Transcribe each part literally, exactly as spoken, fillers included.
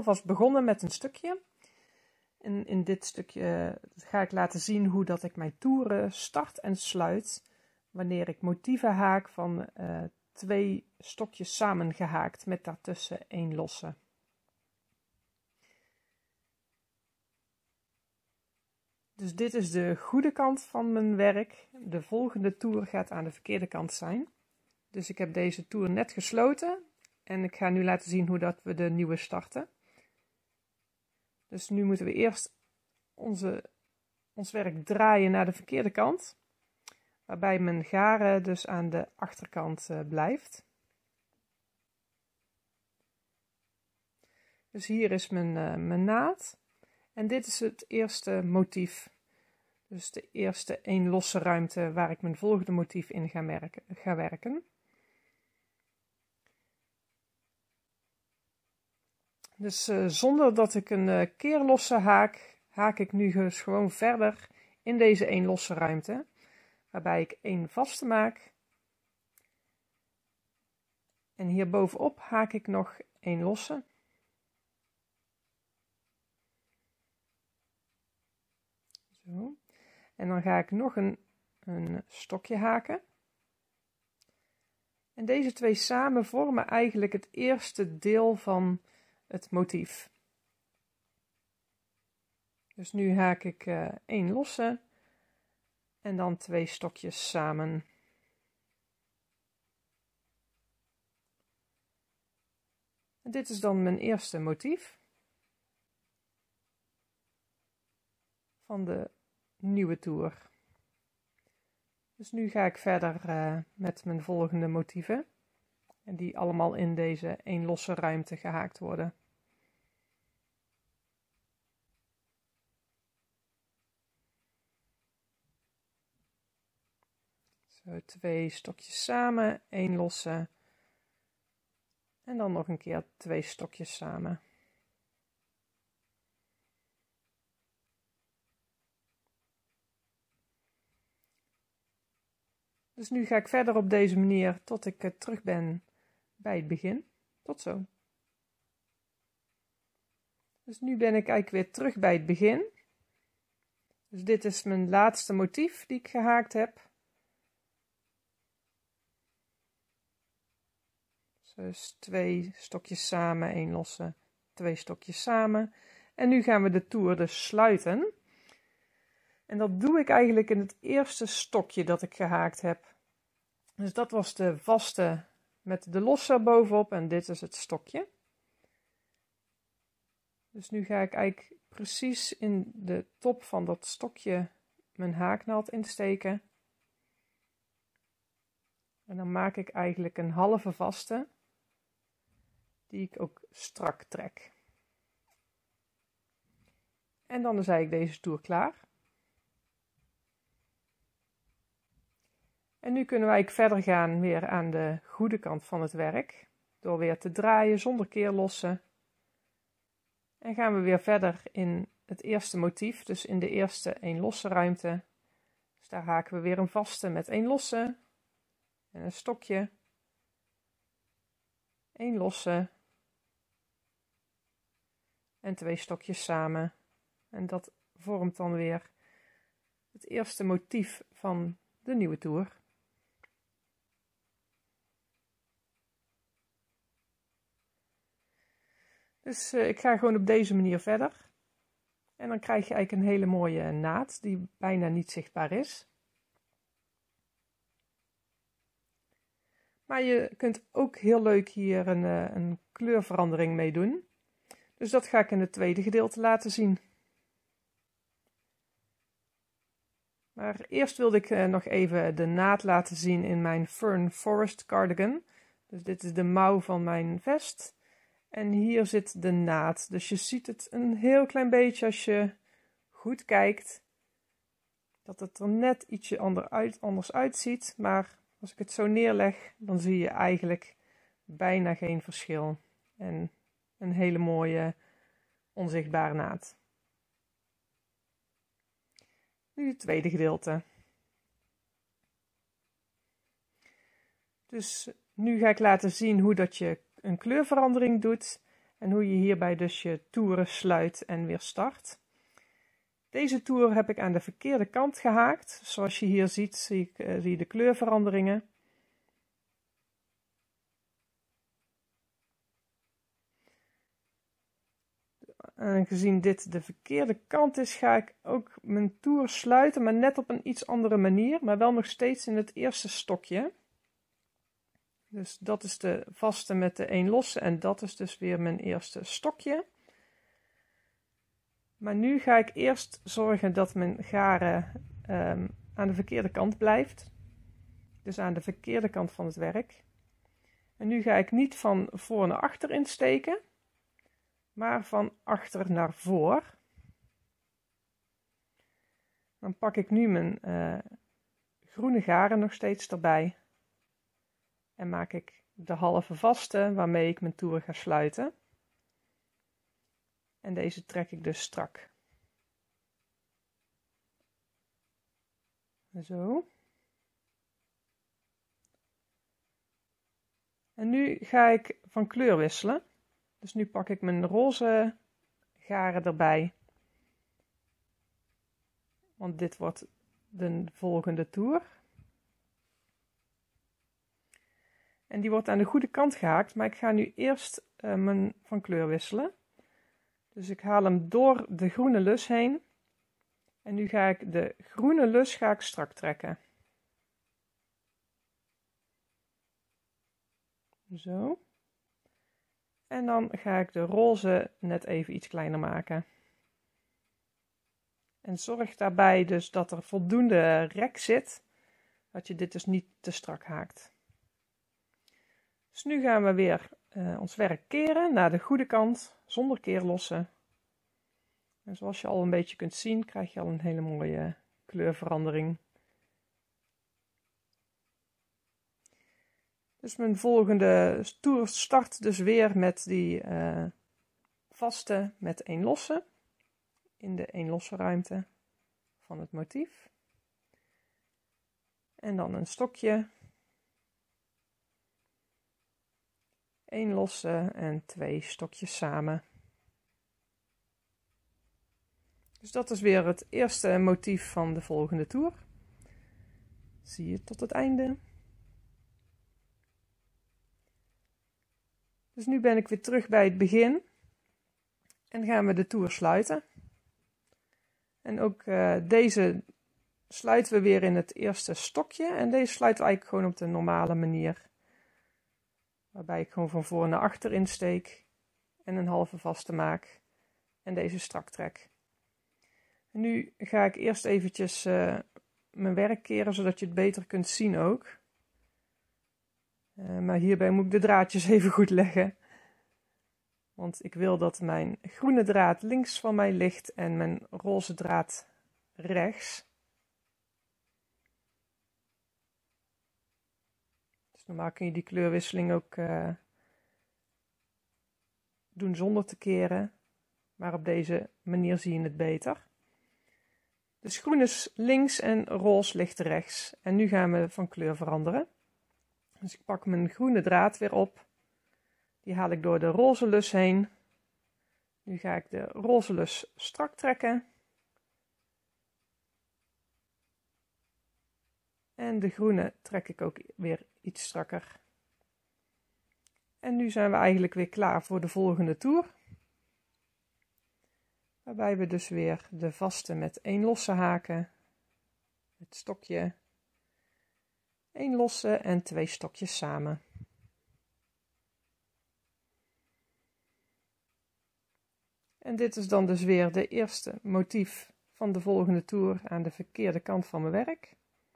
alvast begonnen met een stukje. En in dit stukje ga ik laten zien hoe dat ik mijn toeren start en sluit wanneer ik motieven haak van uh, twee stokjes samengehaakt met daartussen één losse. Dus dit is de goede kant van mijn werk. De volgende toer gaat aan de verkeerde kant zijn. Dus ik heb deze toer net gesloten en ik ga nu laten zien hoe dat we de nieuwe starten. Dus nu moeten we eerst onze, ons werk draaien naar de verkeerde kant. Waarbij mijn garen dus aan de achterkant uh, blijft. Dus hier is mijn, uh, mijn naad. En dit is het eerste motief. Dus de eerste één losse ruimte waar ik mijn volgende motief in ga, merken, ga werken. Dus uh, zonder dat ik een uh, keerlosse haak, haak ik nu dus gewoon verder in deze één losse ruimte. Waarbij ik één vaste maak. En hier bovenop haak ik nog één losse. Zo. En dan ga ik nog een, een stokje haken. En deze twee samen vormen eigenlijk het eerste deel van het motief. Dus nu haak ik uh, één losse en dan twee stokjes samen. En dit is dan mijn eerste motief van de nieuwe toer. Dus nu ga ik verder uh, met mijn volgende motieven. En die allemaal in deze één losse ruimte gehaakt worden. Zo, twee stokjes samen, één losse. En dan nog een keer twee stokjes samen. Dus nu ga ik verder op deze manier tot ik uh, terug ben bij het begin. Tot zo. Dus nu ben ik eigenlijk weer terug bij het begin. Dus dit is mijn laatste motief die ik gehaakt heb. Dus twee stokjes samen, één losse, twee stokjes samen. En nu gaan we de toer dus sluiten. En dat doe ik eigenlijk in het eerste stokje dat ik gehaakt heb. Dus dat was de vaste met de losse bovenop en dit is het stokje. Dus nu ga ik eigenlijk precies in de top van dat stokje mijn haaknaald insteken. En dan maak ik eigenlijk een halve vaste, die ik ook strak trek. En dan is eigenlijk deze toer klaar. En nu kunnen wij verder gaan weer aan de goede kant van het werk. Door weer te draaien zonder keerlossen. En gaan we weer verder in het eerste motief. Dus in de eerste één losse ruimte. Dus daar haken we weer een vaste met één losse. En een stokje. één losse. En twee stokjes samen. En dat vormt dan weer het eerste motief van de nieuwe toer. Dus uh, ik ga gewoon op deze manier verder. En dan krijg je eigenlijk een hele mooie naad die bijna niet zichtbaar is. Maar je kunt ook heel leuk hier een, uh, een kleurverandering mee doen. Dus dat ga ik in het tweede gedeelte laten zien. Maar eerst wilde ik uh, nog even de naad laten zien in mijn Fern Forest cardigan. Dus dit is de mouw van mijn vest. En hier zit de naad. Dus je ziet het een heel klein beetje als je goed kijkt. Dat het er net ietsje ander uit, anders uitziet. Maar als ik het zo neerleg, dan zie je eigenlijk bijna geen verschil. En een hele mooie onzichtbare naad. Nu het tweede gedeelte. Dus nu ga ik laten zien hoe dat je een kleurverandering doet. En hoe je hierbij dus je toeren sluit en weer start. Deze toer heb ik aan de verkeerde kant gehaakt. Zoals je hier ziet, zie, ik, uh, zie je de kleurveranderingen. En gezien dit de verkeerde kant is, ga ik ook mijn toer sluiten, maar net op een iets andere manier, maar wel nog steeds in het eerste stokje. Dus dat is de vaste met de één losse en dat is dus weer mijn eerste stokje. Maar nu ga ik eerst zorgen dat mijn garen um, aan de verkeerde kant blijft. Dus aan de verkeerde kant van het werk. En nu ga ik niet van voor naar achter insteken, maar van achter naar voor. Dan pak ik nu mijn uh, groene garen nog steeds erbij. En maak ik de halve vaste waarmee ik mijn toer ga sluiten. En deze trek ik dus strak. Zo. En nu ga ik van kleur wisselen. Dus nu pak ik mijn roze garen erbij. Want dit wordt de volgende toer. En die wordt aan de goede kant gehaakt, maar ik ga nu eerst uh, mijn van kleur wisselen. Dus ik haal hem door de groene lus heen. En nu ga ik de groene lus ga ik strak trekken. Zo. En dan ga ik de roze net even iets kleiner maken. En zorg daarbij dus dat er voldoende rek zit, dat je dit dus niet te strak haakt. Dus nu gaan we weer uh, ons werk keren naar de goede kant, zonder keerlossen. En zoals je al een beetje kunt zien, krijg je al een hele mooie kleurverandering. Dus mijn volgende toer start dus weer met die uh, vaste met één losse. In de één losse ruimte van het motief. En dan een stokje. één losse en twee stokjes samen. Dus dat is weer het eerste motief van de volgende toer. Zie je tot het einde. Dus nu ben ik weer terug bij het begin. En gaan we de toer sluiten. En ook uh, deze sluiten we weer in het eerste stokje. En deze sluiten we eigenlijk gewoon op de normale manier. Waarbij ik gewoon van voor naar achter insteek. En een halve vaste maak. En deze strak trek. En nu ga ik eerst eventjes uh, mijn werk keren, zodat je het beter kunt zien ook. Uh, maar hierbij moet ik de draadjes even goed leggen. Want ik wil dat mijn groene draad links van mij ligt en mijn roze draad rechts. Dus normaal kun je die kleurwisseling ook uh, doen zonder te keren. Maar op deze manier zie je het beter. Dus groen is links en roze ligt rechts. En nu gaan we van kleur veranderen. Dus ik pak mijn groene draad weer op. Die haal ik door de roze lus heen. Nu ga ik de roze lus strak trekken. En de groene trek ik ook weer iets strakker. En nu zijn we eigenlijk weer klaar voor de volgende toer. Waarbij we dus weer de vaste met één losse haken. Het stokje. één losse en twee stokjes samen. En dit is dan dus weer de eerste motief van de volgende toer aan de verkeerde kant van mijn werk.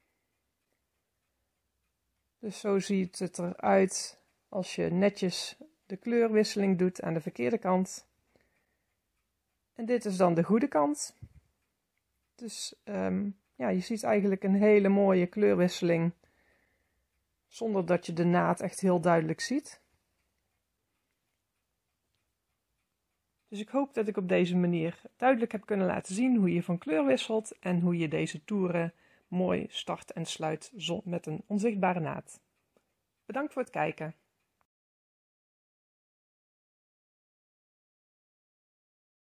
Dus zo ziet het eruit als je netjes de kleurwisseling doet aan de verkeerde kant. En dit is dan de goede kant. Dus um, ja, je ziet eigenlijk een hele mooie kleurwisseling zonder dat je de naad echt heel duidelijk ziet. Dus ik hoop dat ik op deze manier duidelijk heb kunnen laten zien hoe je van kleur wisselt en hoe je deze toeren mooi start en sluit met een onzichtbare naad. Bedankt voor het kijken.